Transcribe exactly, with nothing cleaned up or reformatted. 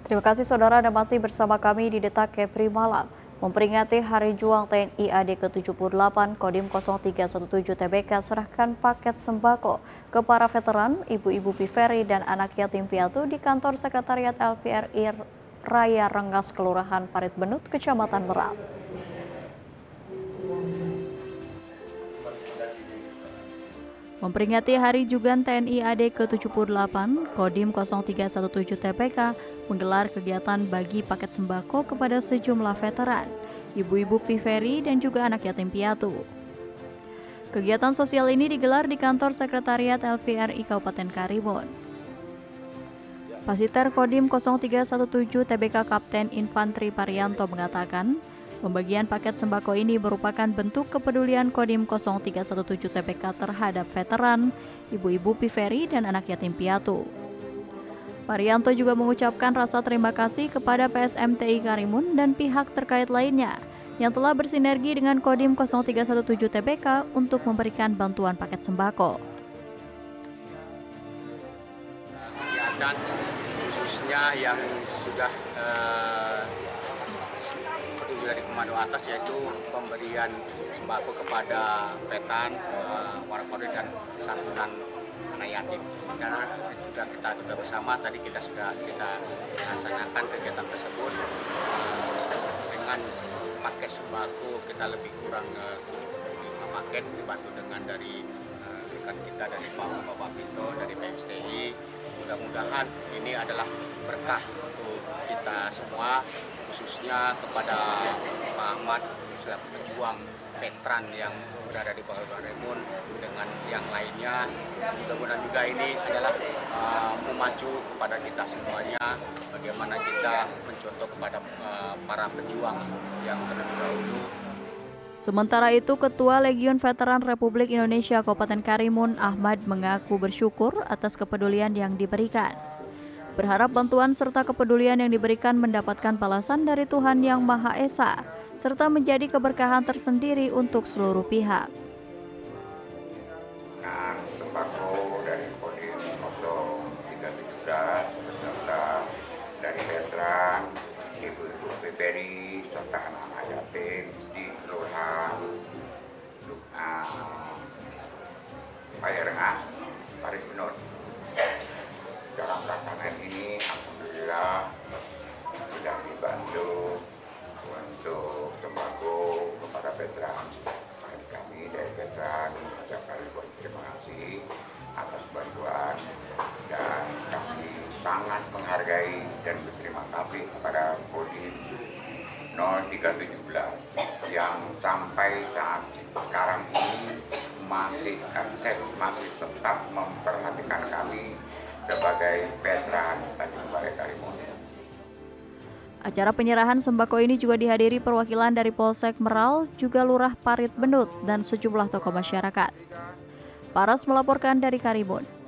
Terima kasih saudara Anda masih bersama kami di Detak Kepri Malam. Memperingati Hari Juang T N I A D ke tujuh puluh delapan, Kodim nol tiga satu tujuh T B K serahkan paket sembako ke para veteran, ibu-ibu piveri dan anak yatim piatu di kantor Sekretariat L P R I Raya Rengas, Kelurahan Parit Benut, Kecamatan Merak. Memperingati Hari Juang T N I A D ke tujuh puluh delapan, Kodim nol tiga satu tujuh T P K menggelar kegiatan bagi paket sembako kepada sejumlah veteran, ibu-ibu piveri dan juga anak yatim piatu. Kegiatan sosial ini digelar di kantor Sekretariat L P R I Kabupaten Karimun. Pasiter Kodim nol tiga satu tujuh T B K Kapten Infantri Parianto mengatakan, pembagian paket sembako ini merupakan bentuk kepedulian Kodim nol tiga satu tujuh T B K terhadap veteran, ibu-ibu piveri dan anak yatim piatu. Parianto juga mengucapkan rasa terima kasih kepada P S M T I Karimun dan pihak terkait lainnya yang telah bersinergi dengan Kodim nol tiga satu tujuh T B K untuk memberikan bantuan paket sembako. Kegiatan khususnya yang sudah eh, petunjuk dari komando atas, yaitu pemberian sembako kepada petan, eh, warakori dan santunan anak yatim. Karena sudah kita sudah bersama, tadi kita sudah kita laksanakan kegiatan tersebut eh, dengan paket sembako kita lebih kurang eh, tujuh puluh lima paket, dibantu dengan dari eh, rekan kita dari Pak Bapak Pinto dari P S T I. Mudah-mudahan ini adalah berkah untuk kita semua, khususnya kepada Pak Ahmad selaku pejuang veteran yang berada di Karimun dengan yang lainnya. Mudah-mudahan juga ini adalah uh, memacu kepada kita semuanya bagaimana kita mencontoh kepada uh, para pejuang yang terlebih dahulu. Sementara itu, Ketua Legiun Veteran Republik Indonesia Kabupaten Karimun, Ahmad, mengaku bersyukur atas kepedulian yang diberikan. Berharap bantuan serta kepedulian yang diberikan mendapatkan balasan dari Tuhan Yang Maha Esa, serta menjadi keberkahan tersendiri untuk seluruh pihak. Nah, sembako dari Kodim nol tiga tujuh beserta dari veteran, ibu-ibu piveri, serta anak-anak yatim di Kelurahan Raya Rengas, Parit Benut. Dalam pelaksanaan ini, alhamdulillah sudah dibantu untuk sembako kepada veteran. Kami dari veteran mengucapkan terima kasih atas bantuan, dan kami sangat menghargai dan berterima kasih kepada Kodim nol tiga tujuh yang sampai saat sekarang ini masih akses, masih tetap memperhatikan kami sebagai veteran Tanjung Balai Karimun. Acara penyerahan sembako ini juga dihadiri perwakilan dari Polsek Meral, juga Lurah Parit Benut, dan sejumlah tokoh masyarakat. Paras melaporkan dari Karimun.